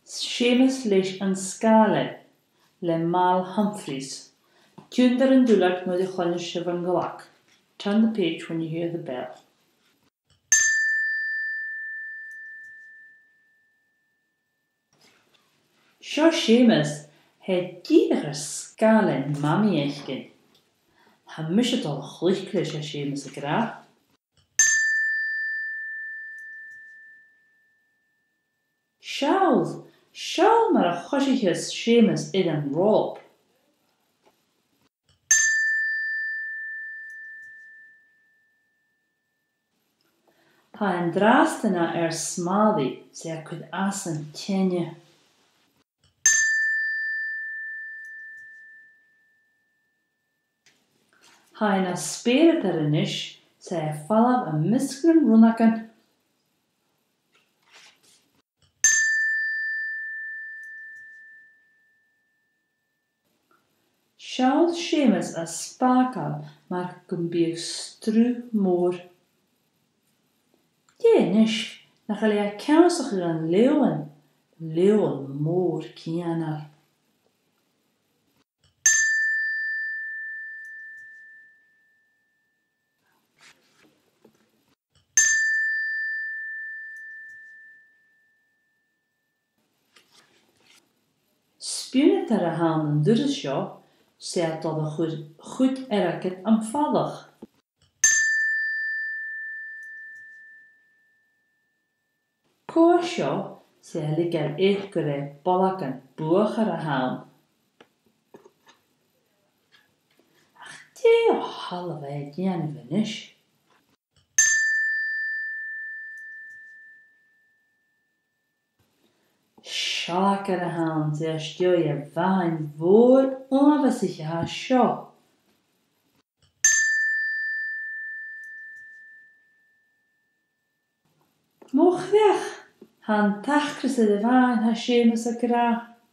Séamus leis an scála le Mal Humphreys. Dúndar an dúlart mu de chuine sibh an ghlach. Turn the page when you hear the bell. Seo Séamus het díadach ar scála mami éichgin. Ha mise dul chluichlis a Séamus a gra. Seall mar a chosichas Séamus in an róp. Ha an drastana ar smádaí sé a chud as an tine. Ha na spéiret ar inis sé a fallab a miscrin runachan. Seall Séamus a spácal mar gon bíodh strú mór. Déis nach a le ceamsach ar an leoin mór cianar. Spiúnat ar a hán an dúras seo sé a dul a chuid airgid an fallach. Cóir seo sé a lig ar éich go raibh bollach an buach ar a hán. Ach dé ó thalamh é déanamh inis. Seolach ar a hán sé a steoidh a bhain mhór ábhasaithe a seo. Mó chreach han tachchras a bhain ha Séamus a gra.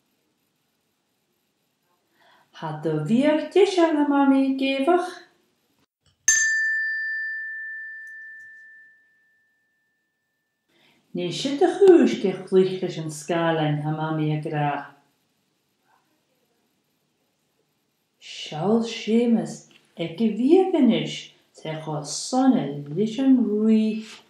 Ha do bhíoh deis ar na mami géfach. Ní siad a chúis de chluichlis an scálainn ha mami a gra. Seall Séamus ag go bhíoh inis sé chá sonna leis an ruí.